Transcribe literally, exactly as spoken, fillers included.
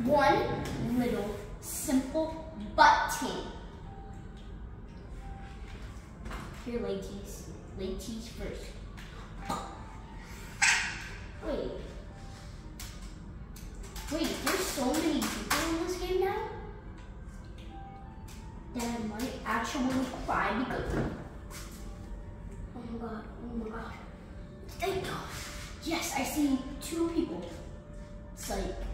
one little simple button. Here, ladies. Ladies first. Wait. Wait, there's so many people in this game now that I might actually cry because. Oh my god, oh my god. Thank God. Yes, I see two people. It's like.